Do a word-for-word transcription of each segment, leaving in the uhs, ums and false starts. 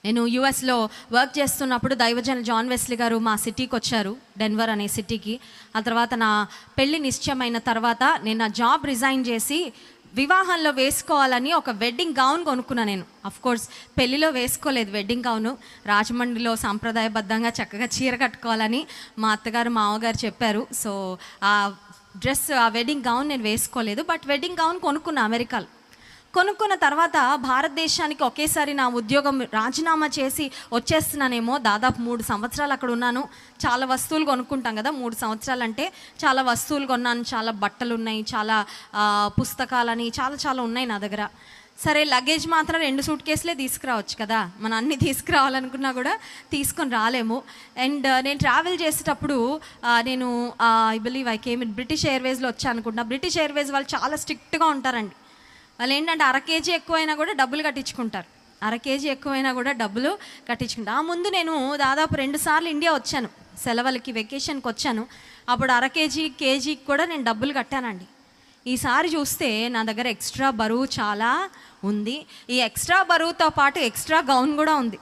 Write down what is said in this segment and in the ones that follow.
నేను యూఎస్లో వర్క్ చేస్తున్నప్పుడు దైవజన జాన్ వెస్లీ గారు మా సిటీకి వచ్చారు, డెన్వర్ అనే సిటీకి. ఆ తర్వాత నా పెళ్ళి నిశ్చయమైన తర్వాత నేను నా జాబ్ రిజైన్ చేసి వివాహంలో వేసుకోవాలని ఒక వెడ్డింగ్ గౌన్ కొనుక్కున్నాను. నేను అఫ్కోర్స్ పెళ్ళిలో వేసుకోలేదు వెడ్డింగ్ గౌను. రాజమండ్రిలో సాంప్రదాయబద్ధంగా చక్కగా చీర కట్టుకోవాలని మా అత్తగారు మామగారు చెప్పారు. సో ఆ డ్రెస్, ఆ వెడ్డింగ్ గౌన్ నేను వేసుకోలేదు. బట్ వెడ్డింగ్ గౌన్ కొనుక్కున్నా అమెరికాలో. కొనుక్కున్న తర్వాత భారతదేశానికి ఒకేసారి నా ఉద్యోగం రాజీనామా చేసి వచ్చేస్తున్నానేమో. దాదాపు మూడు సంవత్సరాలు అక్కడ ఉన్నాను. చాలా వస్తువులు కొనుక్కుంటాం కదా, మూడు సంవత్సరాలు అంటే చాలా వస్తువులు కొన్నాను. చాలా బట్టలు ఉన్నాయి, చాలా పుస్తకాలని చాలా చాలా ఉన్నాయి నా దగ్గర. సరే, లగేజ్ మాత్రం రెండు సూట్ కేసులే తీసుకురావచ్చు కదా, మనం అన్నీ తీసుకురావాలనుకున్నా కూడా తీసుకొని రాలేము. అండ్ నేను ట్రావెల్ చేసేటప్పుడు నేను I believe I came in British ఎయిర్వేస్లో వచ్చాను అనుకుంటున్నా. బ్రిటిష్ ఎయిర్వేస్ వాళ్ళు చాలా స్ట్రిక్ట్గా ఉంటారండి. వాళ్ళు ఏంటంటే అర కేజీ ఎక్కువైనా కూడా డబ్బులు కట్టించుకుంటారు. అర కేజీ ఎక్కువైనా కూడా డబ్బులు కట్టించుకుంటారు. ఆ ముందు నేను దాదాపు రెండు సార్లు ఇండియా వచ్చాను, సెలవులకి వెకేషన్కి వచ్చాను. అప్పుడు అర కేజీ కేజీకి కూడా నేను డబ్బులు కట్టానండి. ఈసారి చూస్తే నా దగ్గర ఎక్స్ట్రా బరువు చాలా ఉంది. ఈ ఎక్స్ట్రా బరువుతో పాటు ఎక్స్ట్రా గౌన్ కూడా ఉంది.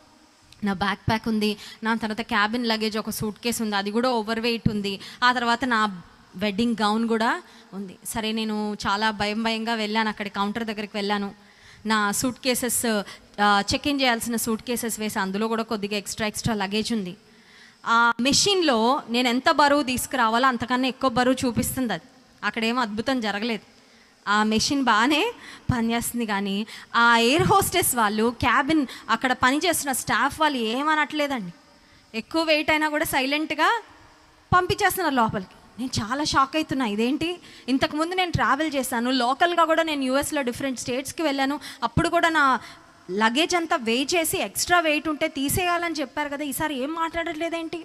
నా బ్యాక్ ప్యాక్ ఉంది, నా తర్వాత క్యాబిన్ లగేజ్ ఒక సూట్ కేసు ఉంది, అది కూడా ఓవర్ వెయిట్ ఉంది. ఆ తర్వాత నా వెడ్డింగ్ గౌన్ కూడా ఉంది. సరే, నేను చాలా భయం భయంగా వెళ్ళాను. అక్కడి కౌంటర్ దగ్గరికి వెళ్ళాను. నా సూట్ కేసెస్ చెక్ ఇన్ చేయాల్సిన సూట్ కేసెస్ వేసి అందులో కూడా కొద్దిగా ఎక్స్ట్రా ఎక్స్ట్రా లగేజ్ ఉంది. ఆ మెషిన్లో నేను ఎంత బరువు తీసుకురావాలో అంతకన్నా ఎక్కువ బరువు చూపిస్తుంది. అది అక్కడేమో అద్భుతం జరగలేదు. ఆ మెషిన్ బాగానే పనిచేస్తుంది, కానీ ఆ ఎయిర్ హోస్టెస్ వాళ్ళు, క్యాబిన్ అక్కడ పనిచేస్తున్న స్టాఫ్ వాళ్ళు ఏమనట్లేదండి. ఎక్కువ వెయిట్ అయినా కూడా సైలెంట్గా పంపించేస్తున్నారు లోపలికి. నేను చాలా షాక్ అవుతున్నా, ఇదేంటి? ఇంతకుముందు నేను ట్రావెల్ చేశాను, లోకల్గా కూడా నేను యూఎస్లో డిఫరెంట్ స్టేట్స్కి వెళ్ళాను. అప్పుడు కూడా నా లగేజ్ అంతా వెయిట్ చేసి ఎక్స్ట్రా వెయిట్ ఉంటే తీసేయాలని చెప్పారు కదా, ఈసారి ఏం మాట్లాడట్లేదేంటి?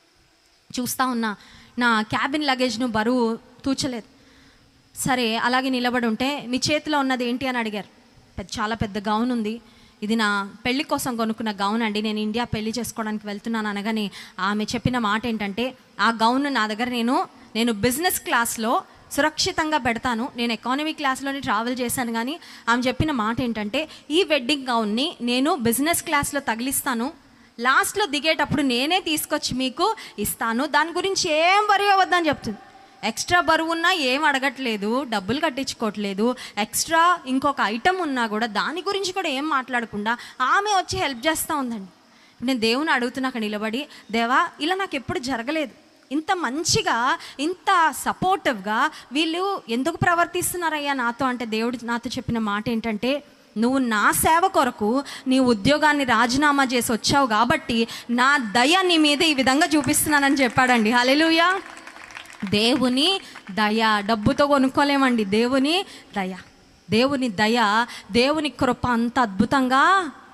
చూస్తూ ఉన్నా, నా క్యాబిన్ లగేజ్ను బరువు తూచలేదు. సరే, అలాగే నిలబడి ఉంటే మీ చేతిలో ఉన్నది ఏంటి అని అడిగారు. పెద్ద చాలా పెద్ద గౌన్ ఉంది, ఇది నా పెళ్లి కోసం కొనుక్కున్న గౌన్ అండి, నేను ఇండియా పెళ్లి చేసుకోవడానికి వెళ్తున్నాను అనగానే ఆమె చెప్పిన మాట ఏంటంటే, ఆ గౌన్ నా దగ్గర నేను నేను బిజినెస్ క్లాస్లో సురక్షితంగా పెడతాను, నేను ఎకానమీ క్లాస్లోనే ట్రావెల్ చేశాను. కానీ ఆమె చెప్పిన మాట ఏంటంటే, ఈ వెడ్డింగ్ గౌన్ని నేను బిజినెస్ క్లాస్లో తగిలిస్తాను, లాస్ట్లో దిగేటప్పుడు నేనే తీసుకొచ్చి మీకు ఇస్తాను, దాని గురించి ఏం వరి అవ్వద్దని చెప్తుంది. ఎక్స్ట్రా బరువు ఉన్నా ఏం అడగట్లేదు, డబ్బులు కట్టించుకోవట్లేదు. ఎక్స్ట్రా ఇంకొక ఐటమ్ ఉన్నా కూడా దాని గురించి కూడా ఏం మాట్లాడకుండా ఆమె వచ్చి హెల్ప్ చేస్తూ ఉందండి. నేను దేవుని అడుగుతున్నా అక్కడ నిలబడి, దేవా, ఇలా నాకు ఎప్పుడు జరగలేదు. ఇంత మంచిగా, ఇంత సపోర్టివ్గా వీళ్ళు ఎందుకు ప్రవర్తిస్తున్నారయ్యా నాతో అంటే, దేవుడు నాతో చెప్పిన మాట ఏంటంటే, నువ్వు నా సేవ కొరకు నీ ఉద్యోగాన్ని రాజీనామా చేసి వచ్చావు కాబట్టి నా దయ నీ మీద ఈ విధంగా చూపిస్తున్నానని చెప్పాడండి. హల్లెలూయా. దేవుని దయ డబ్బుతో కొనుక్కోలేమండి. దేవుని దయ, దేవుని దయ, దేవుని కృప అంత అద్భుతంగా